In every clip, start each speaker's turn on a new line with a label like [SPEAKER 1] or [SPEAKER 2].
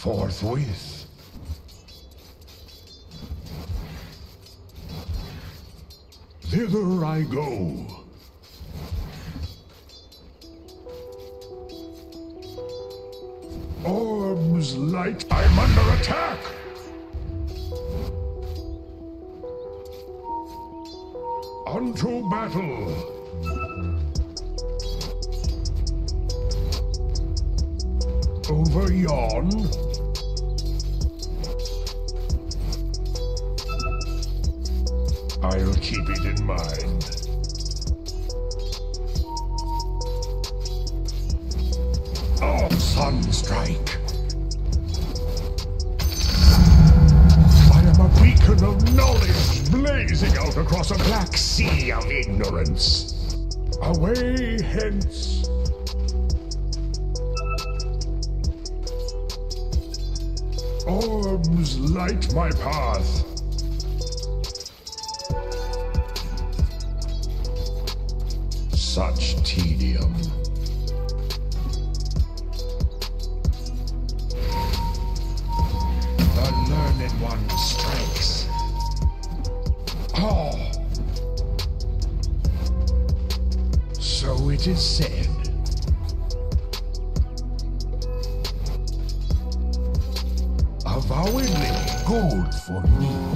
[SPEAKER 1] Forthwith. Thither I go. Orbs light. I'm under attack. Unto battle. Over yon. I'll keep it in mind. Oh, Sunstrike! I am a beacon of knowledge blazing out across a black sea of ignorance. Away hence! Orbs light my path. Such tedium. The learned one strikes. Oh! So it is said. Avowedly gold for me.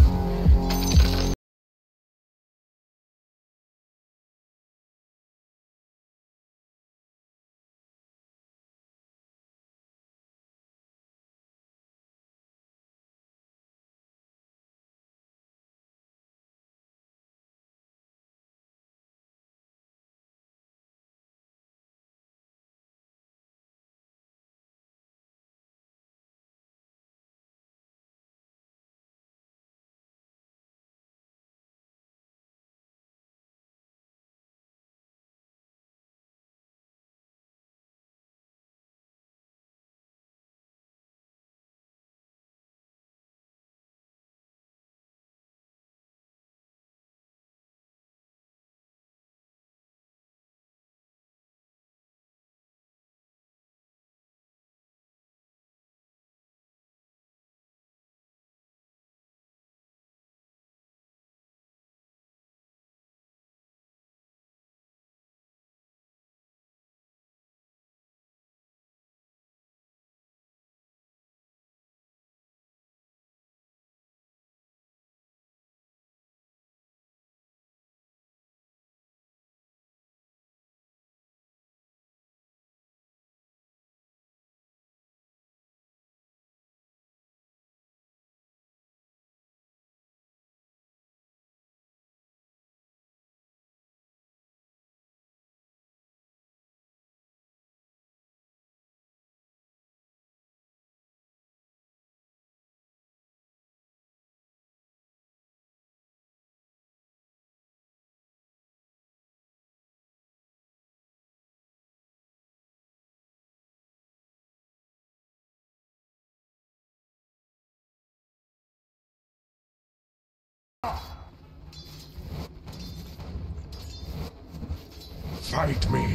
[SPEAKER 1] Fight me.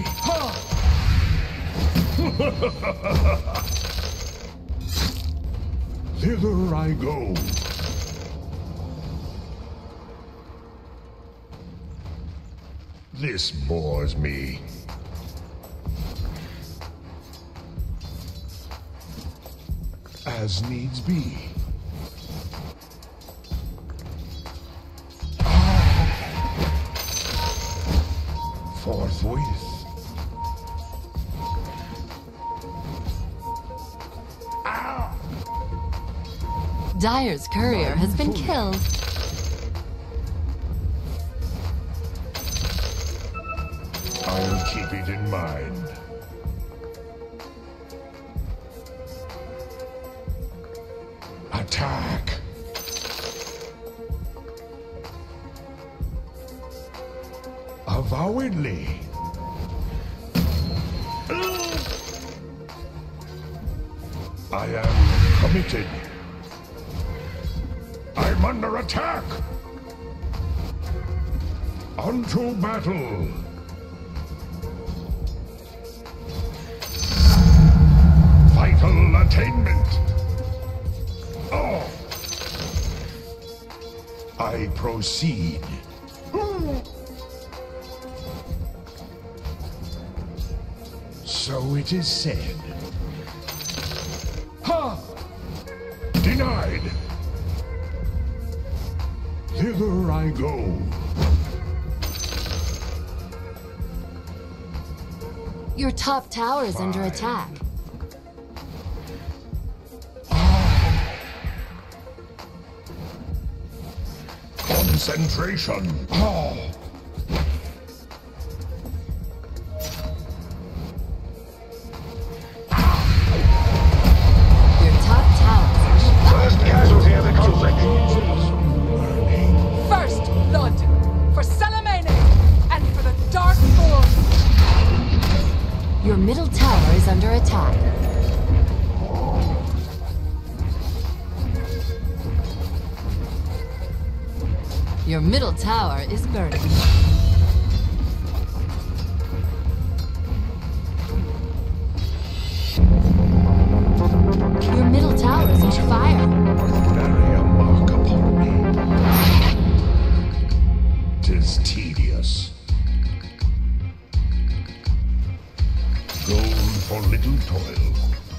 [SPEAKER 1] Thither I go. This bores me. As needs be. Forthwith.
[SPEAKER 2] Dire's courier has been killed.
[SPEAKER 1] I'll keep it in mind. Attack! Avowedly. I am committed. I'm under attack. Unto battle. Vital attainment. I proceed. So it is said. Ha! Denied! Thither I go.
[SPEAKER 2] Your top tower is under attack.
[SPEAKER 1] Concentration.
[SPEAKER 2] Your top tower is under attack.
[SPEAKER 1] First casualty of the conflict.
[SPEAKER 3] First blood for Salamene and for the Darkborn.
[SPEAKER 2] Your middle tower is under attack. Your middle tower is burning. Your middle tower is on fire.
[SPEAKER 1] Bury a mark upon me. 'Tis tedious. Gold for little toil.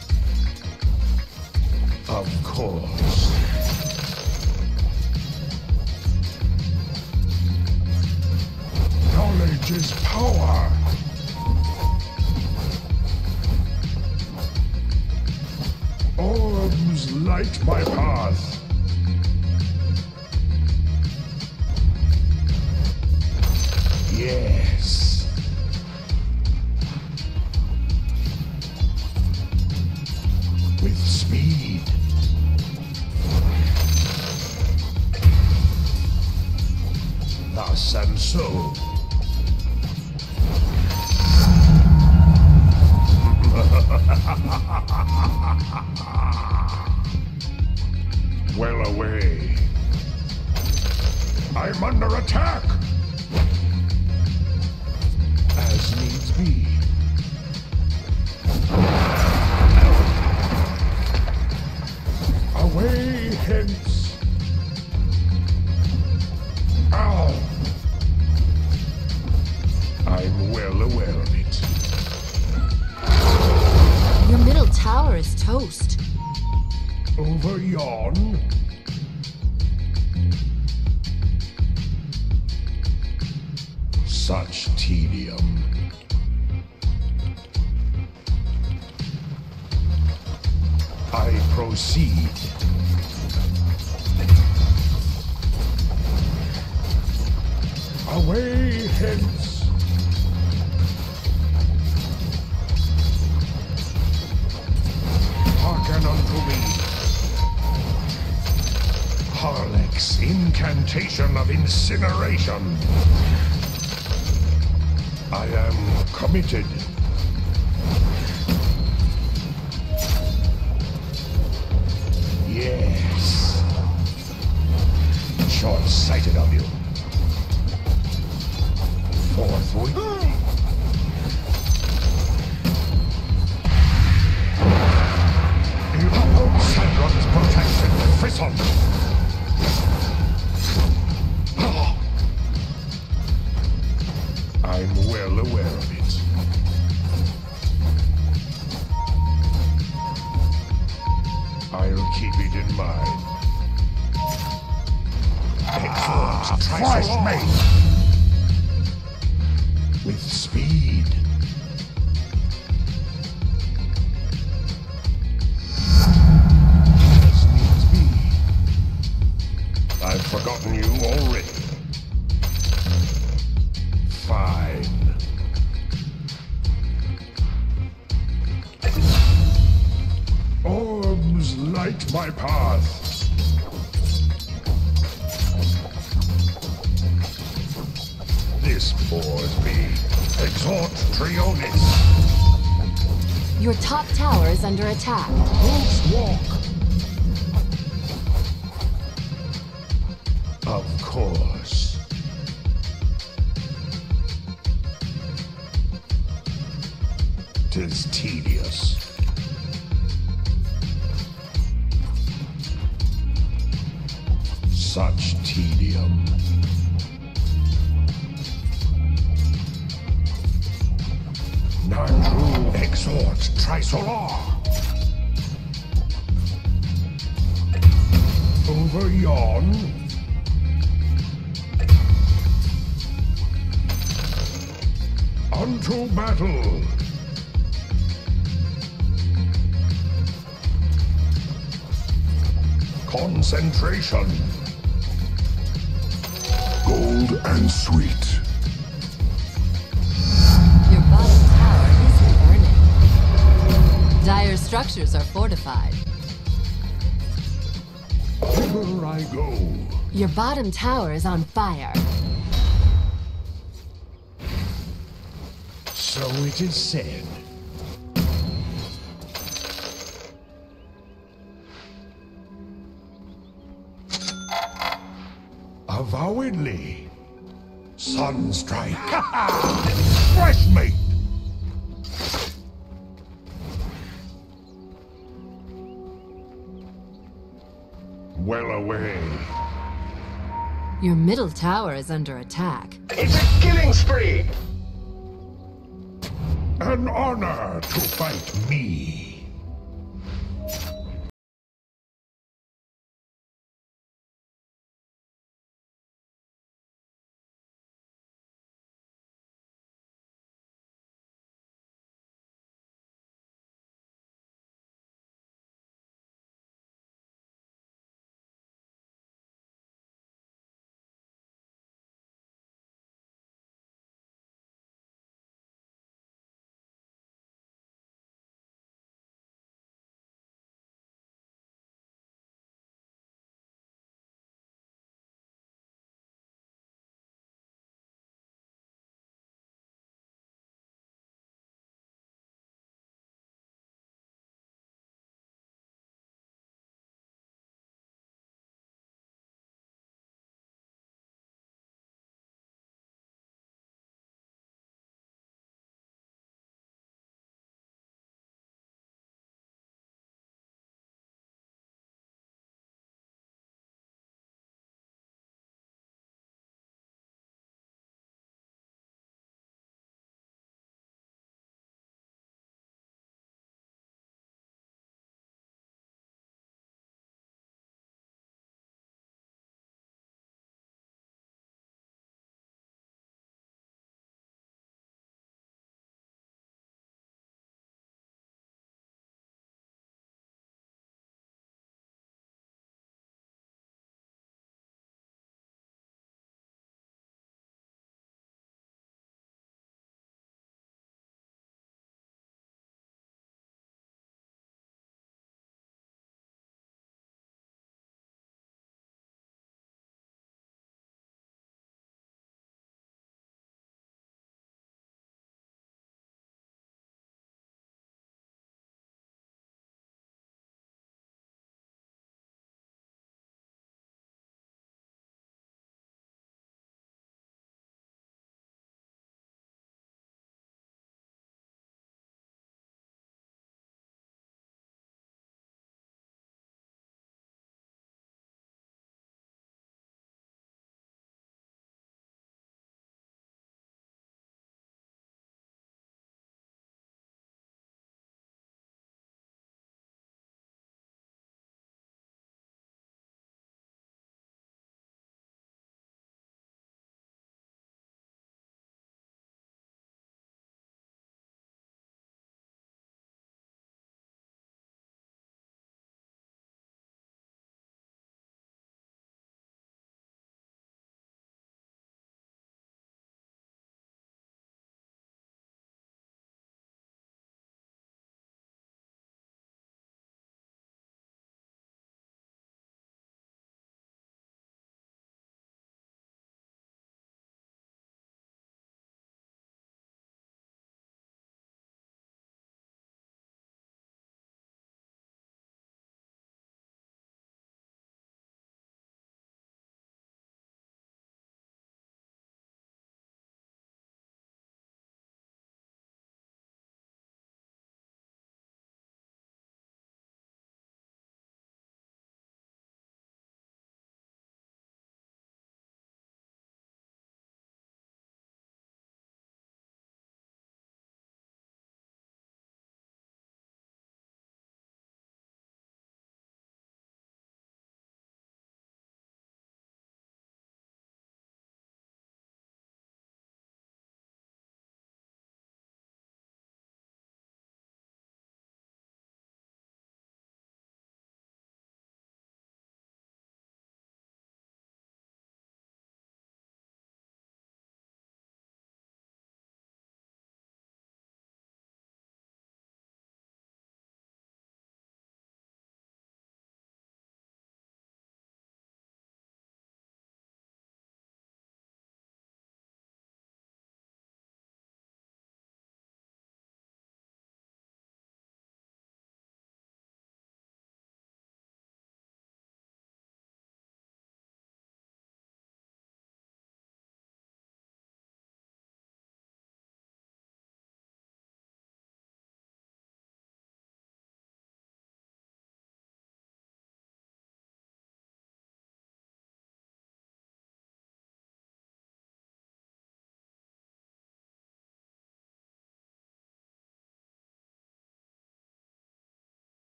[SPEAKER 1] Of course. Knowledge is power. Orbs light my path. Yes. With speed. Thus and so. Well away. I'm under attack. As needs be. Away hence. Ow. I'm well aware of it.
[SPEAKER 2] Your middle tower is toast.
[SPEAKER 1] Over yon. Such tedium. I proceed. Away hence. Hearken unto me. Harlech's incantation of incineration. I am committed. Yes. Short-sighted of you. Forthwith. Sandron's protection, Frisson. I'm well aware of it. I'll keep it in mind. Excellent. Twice made. With speed. As needs be. I've forgotten you already. Fine. Orbs light my path. This bores me. Exhort Trionis.
[SPEAKER 2] Your top tower is under attack.
[SPEAKER 1] Host walk. Of course. Tis tedious. such tedium. Nandru exhort Trisolar. Over yon. Unto battle. Concentration. Gold and sweet.
[SPEAKER 2] Your bottom tower isn't burning. Dire's structures are fortified.
[SPEAKER 1] Hither I go.
[SPEAKER 2] Your bottom tower is on fire.
[SPEAKER 1] So it is said. Avowedly. Sunstrike. Fresh meat. Well away.
[SPEAKER 2] Your middle tower is under attack.
[SPEAKER 4] It's a killing spree!
[SPEAKER 1] An honor to fight me.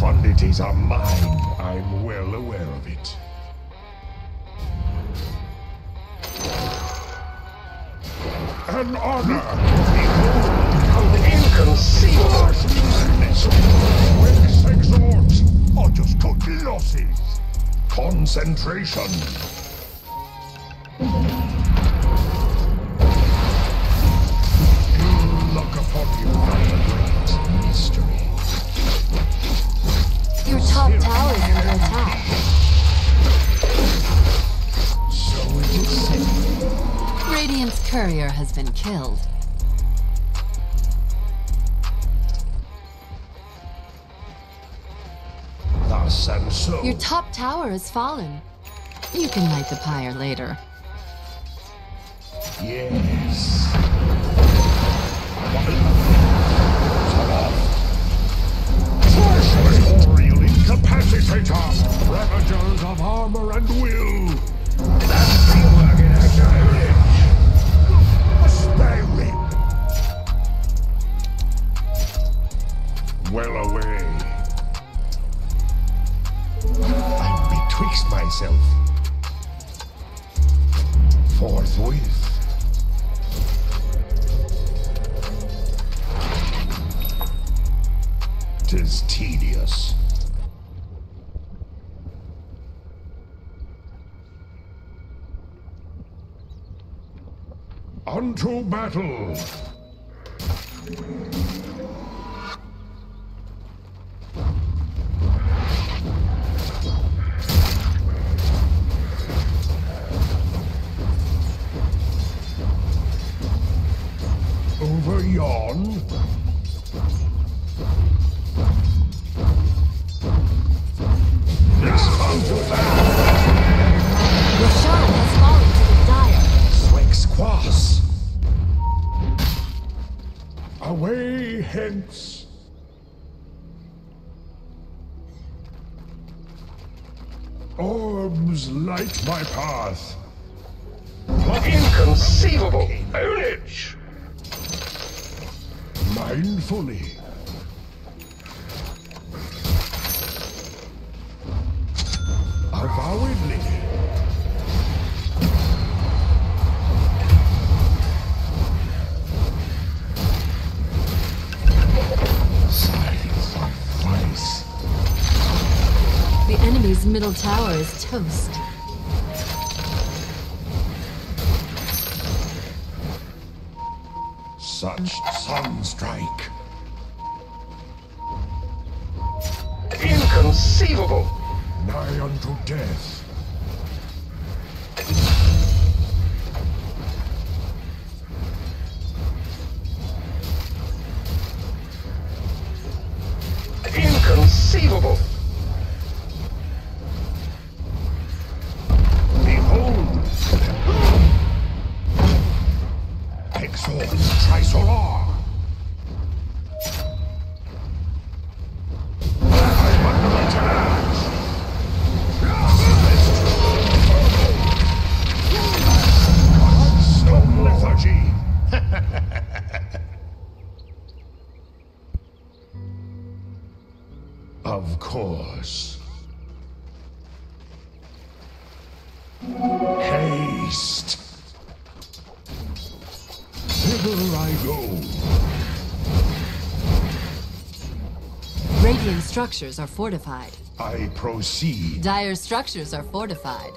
[SPEAKER 1] profundities are mine. I'm well aware of it. An honor! Behold how inconceivable! Wicks exhort, or just cut losses. Concentration. Look upon you from a great mystery.
[SPEAKER 2] Your top tower is under attack.
[SPEAKER 1] So it is said.
[SPEAKER 2] Radiant's courier has been killed.
[SPEAKER 1] Thus and so.
[SPEAKER 2] Your top tower has fallen. You can light the pyre later.
[SPEAKER 1] Yes. Corporeal incapacitator, ravagers of armor and will. That's the working action. A spare rib. Well away. I'm betwixt myself. Forthwith. 'Tis tedious. Unto battle! Over yon.
[SPEAKER 2] Roshan has fallen to the Dire.
[SPEAKER 1] Swix quas. Away hence. Orbs light my path.
[SPEAKER 4] Inconceivable! Ownage!
[SPEAKER 1] Mindfully. Avowedly. Signs of vice.
[SPEAKER 2] The enemy's middle tower is toast.
[SPEAKER 1] Such sunstrike.
[SPEAKER 4] Inconceivable!
[SPEAKER 1] Nigh unto death.
[SPEAKER 4] Inconceivable!
[SPEAKER 1] Behold! Exalt Trisolar! I'm under attack! Stone lethargy! Of course. Haste! Thither I go.
[SPEAKER 2] Radiant structures are fortified.
[SPEAKER 1] I proceed.
[SPEAKER 2] Dire structures are fortified.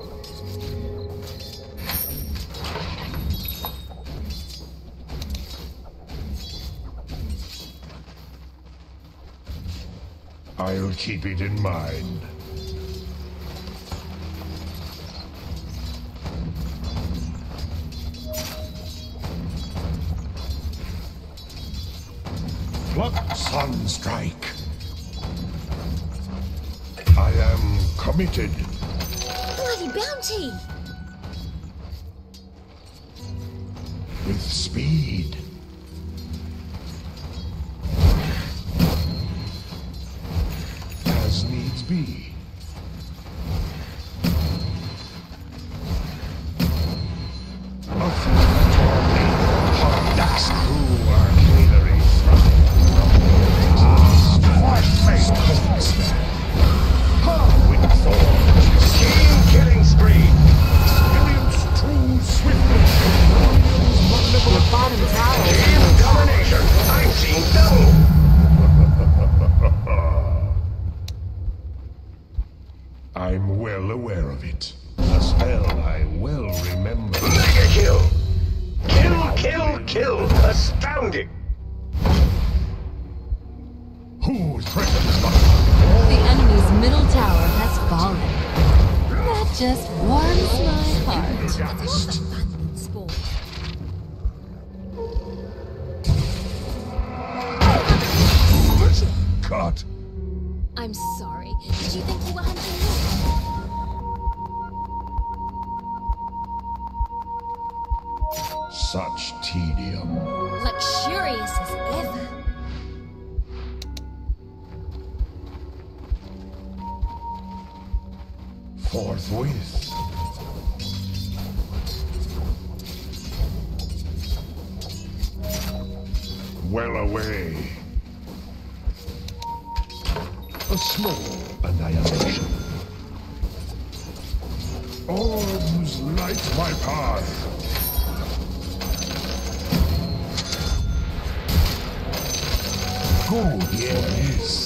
[SPEAKER 1] I'll keep it in mind. Pluck Sunstrike. I am committed.
[SPEAKER 5] Bloody bounty!
[SPEAKER 1] With speed. As needs be. That's cruel arcanery. Who threatens my...
[SPEAKER 2] The enemy's middle tower has fallen. That just warms my heart.
[SPEAKER 1] Dust.
[SPEAKER 5] Abandoned spawn.
[SPEAKER 1] Cut.
[SPEAKER 5] I'm sorry. Did you think you were hunting me?
[SPEAKER 1] Such tedium.
[SPEAKER 5] Luxurious as ever.
[SPEAKER 1] Forthwith. Well away. A small annihilation. Orbs light my path. Good, yes.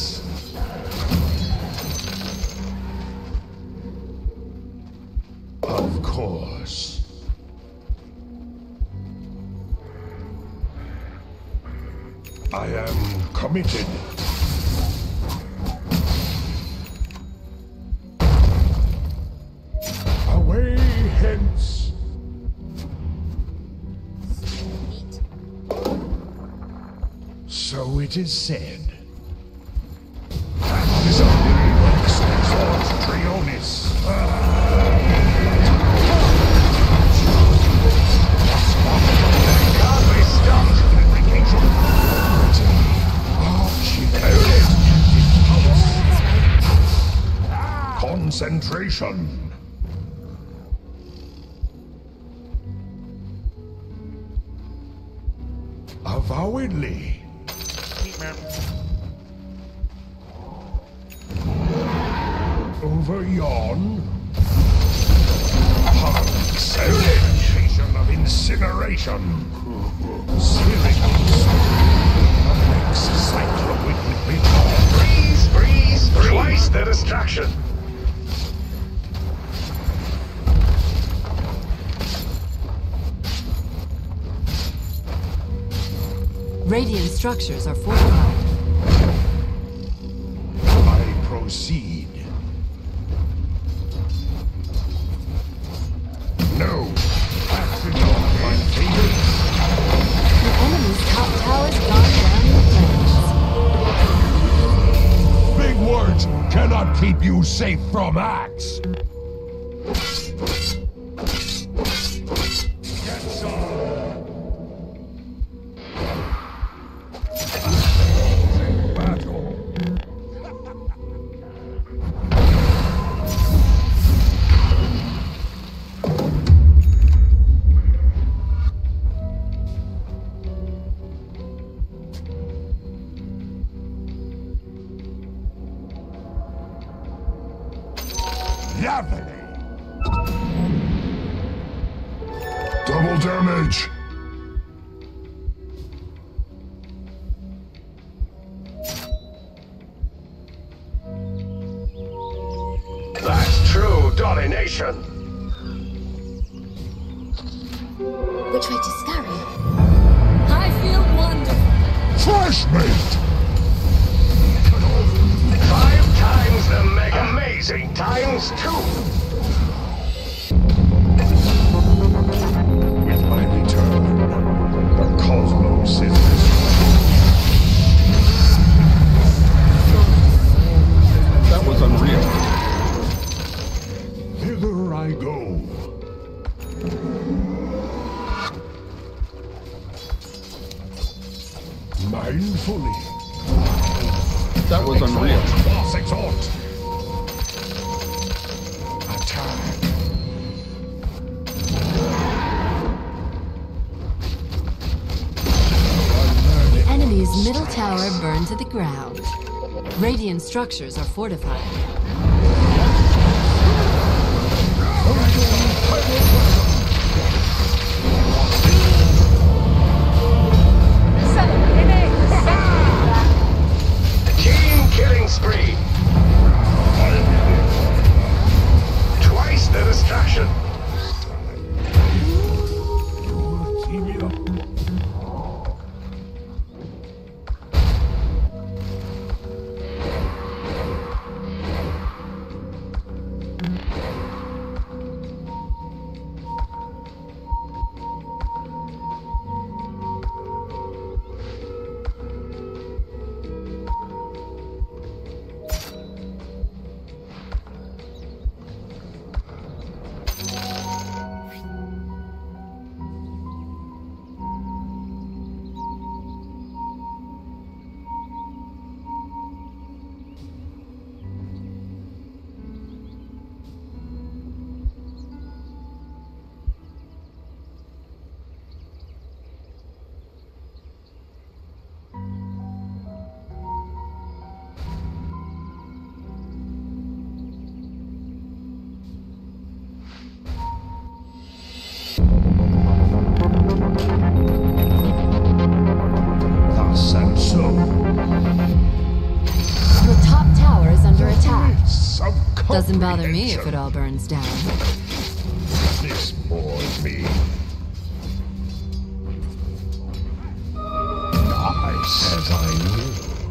[SPEAKER 1] Of course. I am committed. Away hence.
[SPEAKER 5] Eat.
[SPEAKER 1] So it is said. That is a lyrics exalt Trionis.
[SPEAKER 4] Can't be stopped.
[SPEAKER 1] Concentration. Avowedly. Over yon. Concentration of incineration. Spheric. A next cycle with me.
[SPEAKER 4] Freeze, freeze, twice the distraction.
[SPEAKER 2] Radiant structures are fortified.
[SPEAKER 1] I proceed. No. That's enough, my fingers.
[SPEAKER 2] The enemy's top tower's gone down in flames.
[SPEAKER 1] Big words cannot keep you safe from axe. Get some. Battle. Lovely. Double damage.
[SPEAKER 4] That's true domination.
[SPEAKER 5] Which way to scurry?
[SPEAKER 2] I feel wonderful.
[SPEAKER 1] Fresh meat.
[SPEAKER 4] 5 times the mega. Amazing times 2.
[SPEAKER 1] With my return, the cosmos is
[SPEAKER 6] That was unreal.
[SPEAKER 1] Thither I go. Mindfully.
[SPEAKER 6] That was unreal.
[SPEAKER 1] Boss exalt. Attack.
[SPEAKER 2] The enemy's middle tower burned to the ground. Radiant structures are fortified.
[SPEAKER 4] Team killing spree. Twice the distraction.
[SPEAKER 1] Team it up.
[SPEAKER 2] Doesn't bother me if it all burns down.
[SPEAKER 1] This bores me. Nice, as I knew.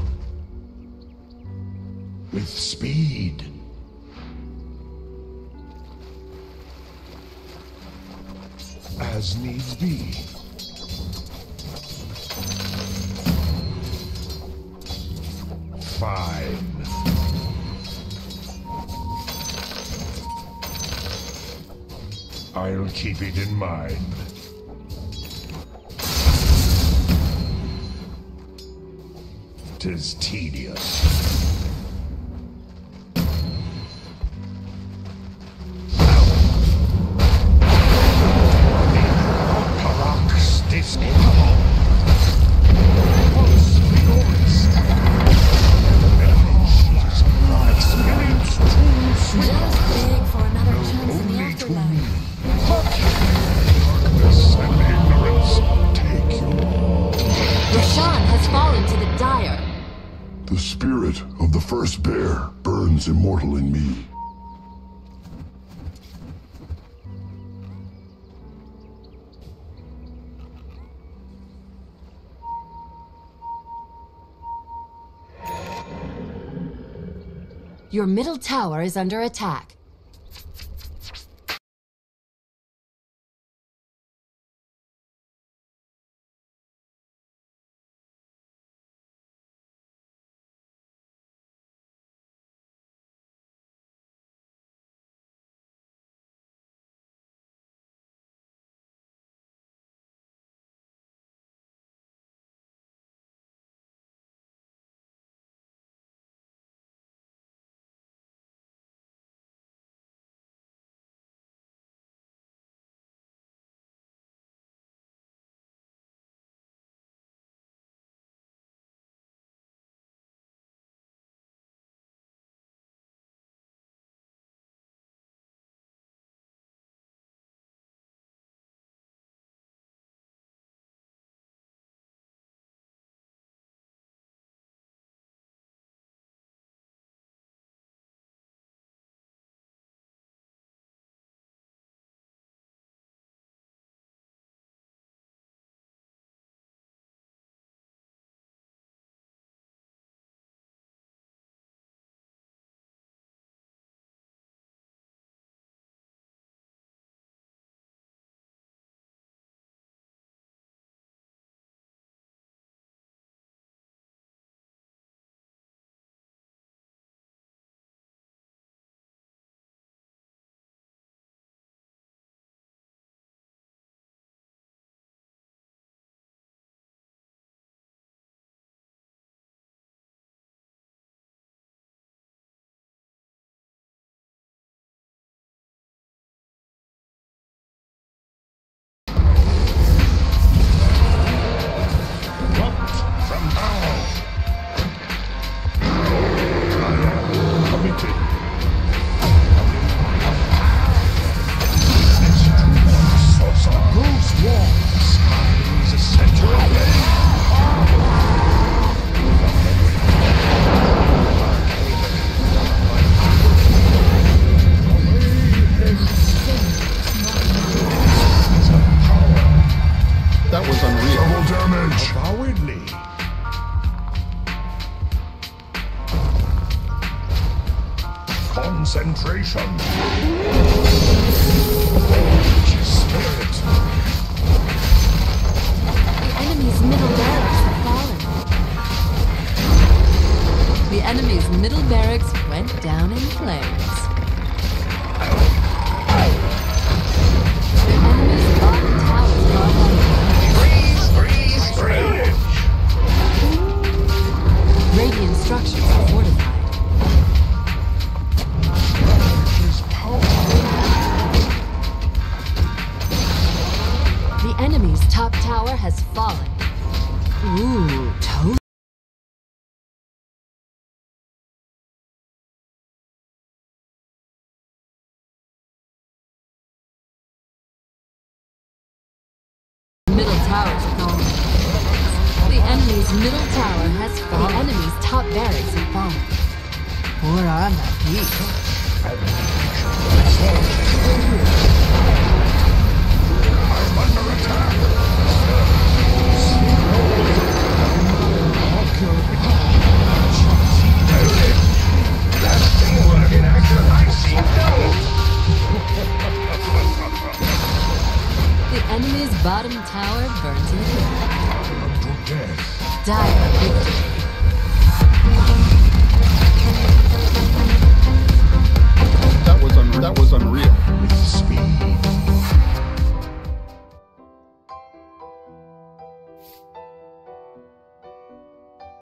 [SPEAKER 1] With speed. As needs be. Fine. I'll keep it in mind. Tis tedious.
[SPEAKER 5] Just beg for another chance in the afterlife.
[SPEAKER 1] Darkness and ignorance take you all.
[SPEAKER 2] Roshan has fallen to the Dire.
[SPEAKER 7] The spirit of the first bear burns immortal in me.
[SPEAKER 2] Your middle tower is under attack.
[SPEAKER 1] Concentration. Spirit.
[SPEAKER 2] The enemy's middle barracks have fallen. The enemy's middle barracks went down in flames. The enemy's bottom tower got
[SPEAKER 4] Freeze!
[SPEAKER 2] Radiant structures are fortified. The enemy's top tower has fallen. Ooh, toast. Middle tower's gone. The enemy's middle tower has fallen. The enemy's top barracks have fallen. Or on the peak.
[SPEAKER 1] I'm under attack!
[SPEAKER 4] That's teamwork in action I've seen done.
[SPEAKER 2] The enemy's bottom tower burns to the ground.
[SPEAKER 1] Unto death.
[SPEAKER 2] Dire victory.